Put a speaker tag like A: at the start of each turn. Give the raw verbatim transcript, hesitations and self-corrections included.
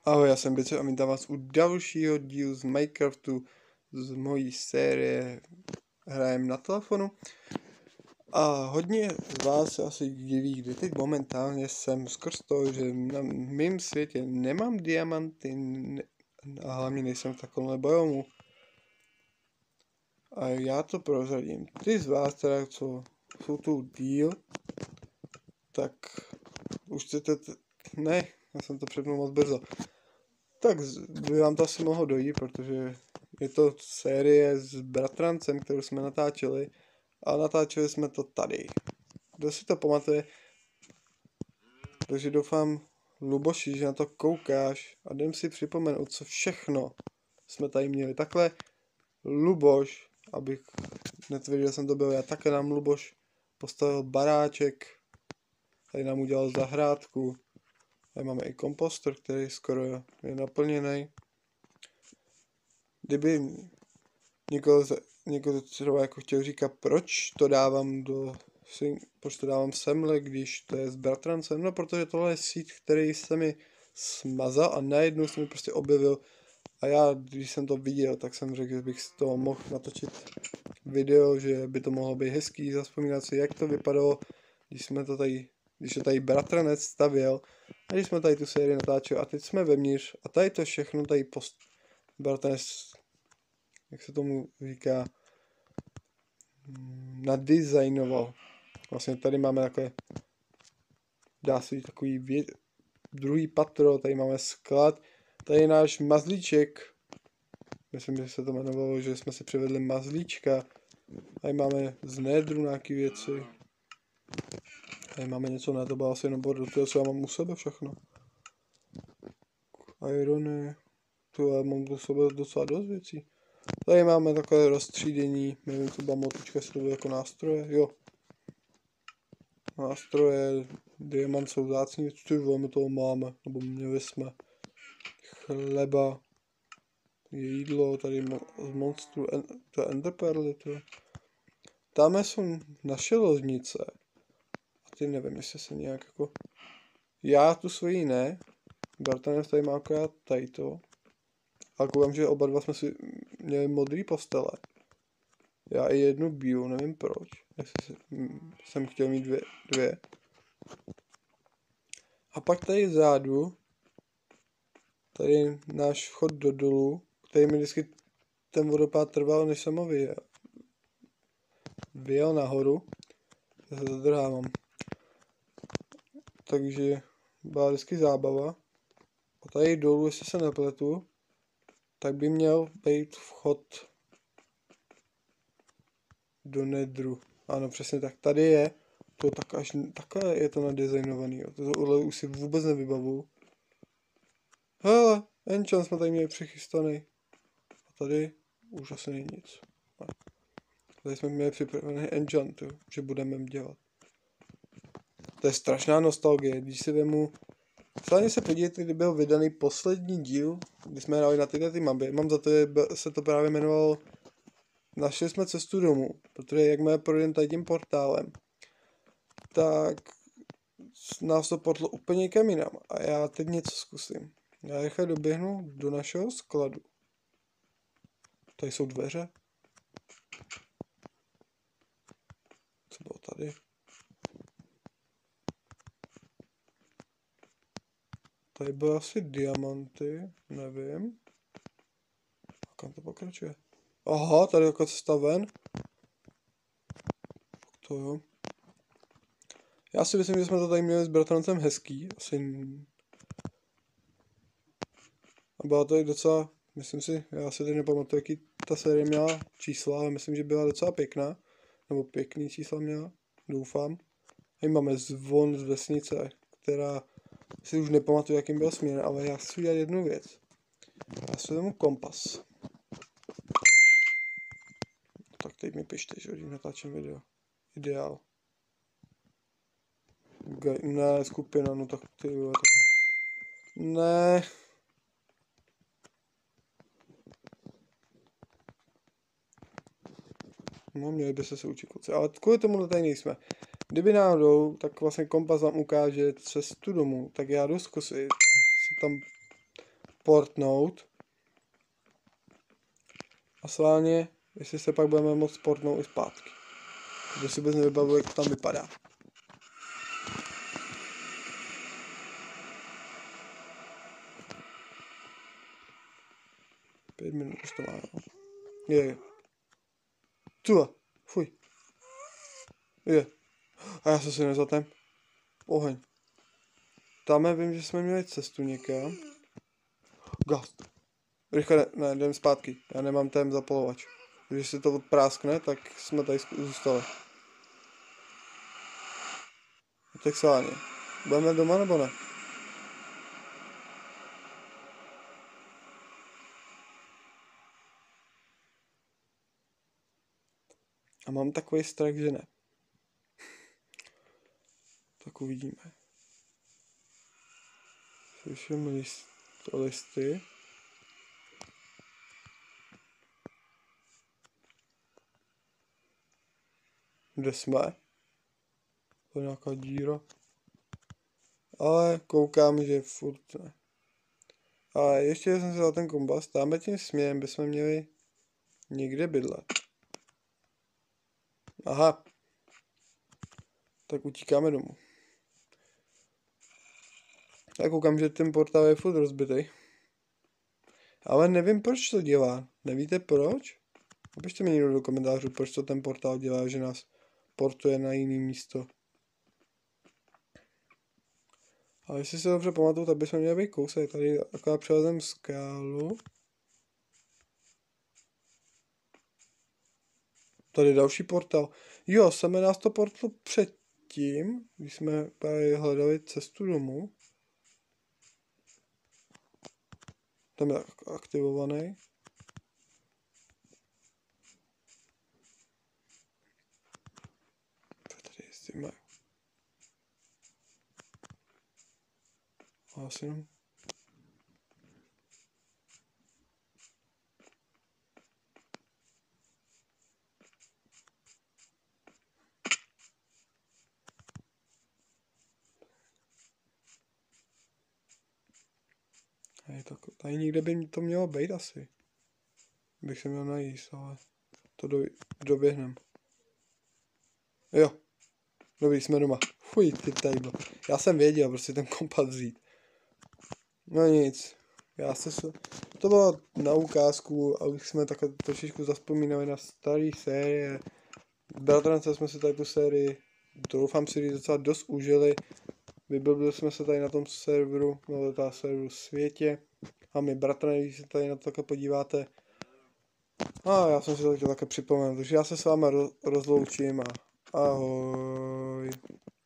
A: Ahoj, já jsem Bice a vítám vás u dalšího dílu z Minecraftu z mojí série Hrajem na telefonu. A hodně z vás se asi diví, kdy teď momentálně jsem skrz to, že na mém světě nemám diamanty a hlavně nejsem v takovémhle biomu. A já to prozradím. Ty z vás teda, co jsou tu díl, tak už chcete... T... Ne, já jsem to přepnul moc brzo. Tak by vám to asi mohlo dojít, protože je to série s bratrancem, kterou jsme natáčeli, a natáčeli jsme to tady. Kdo si to pamatuje? Takže doufám, Luboši, že na to koukáš a jdem si připomenout, co všechno jsme tady měli. Takhle Luboš, abych netvrdil, že jsem to byl já, také nám Luboš postavil baráček, tady nám udělal zahrádku. Tady máme i kompostor, který skoro je naplněný. Kdyby někdo, někdo třeba jako chtěl říkat, proč to dávám do proč to dávám semhle, když to je s bratrancem, no protože tohle je síť, který se mi smazal a najednou se mi prostě objevil a já, když jsem to viděl, tak jsem řekl, že bych z toho mohl natočit video, že by to mohlo být hezký, zazpomínat si, jak to vypadalo, když jsme to tady když to tady bratranec stavěl a když jsme tady tu sérii natáčeli a teď jsme vevnitř a tady to všechno tady post... bratranec, jak se tomu říká, nadizajnoval. Vlastně tady máme takové, dá se říct, takový vě... druhý patro, tady máme sklad, tady je náš mazlíček, myslím, že se to jmenovalo, že jsme si přivedli mazlíčka, tady máme z nedru nějaké věci. Tady máme něco na to, bylo asi nebo do toho, co já mám u sebe všechno. Irony, tu já mám u sebe docela dost věcí. Tady máme takové rozstřídění, nevím, co byla motička, jestli to bylo jako nástroje, jo. Nástroje, diamant jsou vzácný, což velmi toho máme, nebo měli jsme. Chleba, jídlo, tady z monstru, en, to je enderperly, to. Tam jsou naše ložnice. Ty nevím, jestli se nějak jako... Já tu svoji ne. Bratranec tady má akorát tady to. Ale koukám, že oba dva jsme si měli modrý postele. Já i jednu bílou, nevím proč. Jestli si, hm, jsem chtěl mít dvě, dvě. A pak tady vzadu, tady je náš vchod do dolu, který mi vždycky ten vodopád trval, než jsem ho vyjel. Vyjel nahoru. Já se zadrhávám. Takže byla vždycky zábava. A tady dolů, jestli se nepletu, tak by měl být vchod do nedru. Ano, přesně tak. Tady je. To tak až takhle je to nadizajnovaný. Tohle už si vůbec nevybavu. Hele, enchant jsme tady měli přichystaný. A tady už asi není nic. Ne. Tady jsme měli připravený enchant, že budeme dělat. To je strašná nostalgie, když si vemu... Slavně se podívejte, kdy byl vydaný poslední díl, kdy jsme hráli na tyhle ty mapy. Mám za to, že se to právě jmenovalo Našli jsme cestu domů, protože jakmile projdeme tady tím portálem, tak nás to podlo úplně někam jinam. A já teď něco zkusím. Já rychle doběhnu do našeho skladu. Tady jsou dveře. Co bylo tady? Tady byly asi diamanty, nevím. A kam to pokračuje? Aha, tady jako cesta ven. To jo. Já si myslím, že jsme to tady měli s bratrancem hezký. Asi... A byla tady docela, myslím si, já si teď nepamatuji, jaký ta série měla čísla, ale myslím, že byla docela pěkná. Nebo pěkný čísla měla, doufám. Tady máme zvon z vesnice, která si už nepamatuju, jakým byl směr, ale já chci udělat jednu věc. Já si vezmu kompas. Tak teď mi pište, že když natáčím video. Ideál. Ne, skupina, no tak ty jo. Tak... Ne. No, měli by se se učit kluci, ale kvůli tomu tady nejsme. Kdyby náhodou, tak vlastně kompas vám ukáže cestu domů, tak já jdu zkusit se tam sportnout. A sválně, jestli se pak budeme moct sportnout i zpátky. Protože si vůbec nevybavuji, jak to tam vypadá. Pět minut už to má, no. Je, je. Tuhle, fuj. Je. A já jsem si nezatem. Oheň. Tam vím, že jsme měli cestu někam. Gas. Rychle, ne, ne, jdem zpátky. Já nemám ten zapalovač. Když se to odpráskne, tak jsme tady zůstali. Tak sváně. Budeme doma nebo ne? A mám takový strach, že ne. Tak uvidíme. Slyším list, listy. Kde jsme? To je nějaká díra. Ale koukám, že furt ne. Ale ještě jsem si dal ten kompas. Tamhle tím směrem bychom měli někde bydlet. Aha. Tak utíkáme domů. Já koukám, že ten portál je furt rozbitý. Ale nevím, proč to dělá. Nevíte proč? Napište mi někdo do komentářů, proč to ten portál dělá, že nás portuje na jiné místo. A jestli se dobře pamatuju, tak bychom měli být kousek. Tady taková přelezem skálu. Tady další portál. Jo, seme nás to portlo předtím, když jsme hledali cestu domů. Tam je aktivovaný. Tady jezdíme. Asi jenom. Hej, tak tady někde by to mělo být asi. Bych se měl najíst, ale to do, doběhnem. Jo. Dobrý, jsme doma. Fuj, ty tajba. Já jsem věděl, prostě ten kompas vzít. No nic. Já se... To bylo na ukázku, a už jsme takhle trošičku zazpomínali na staré série. Bratrance jsme si tady tu sérii, doufám si, docela dost užili. Vybavili jsme se tady na tom serveru, no to serveru světě. A my bratranci, když se tady na to takhle podíváte. A já jsem si to chtěl také připomenout, takže já se s vámi rozloučím a ahoj.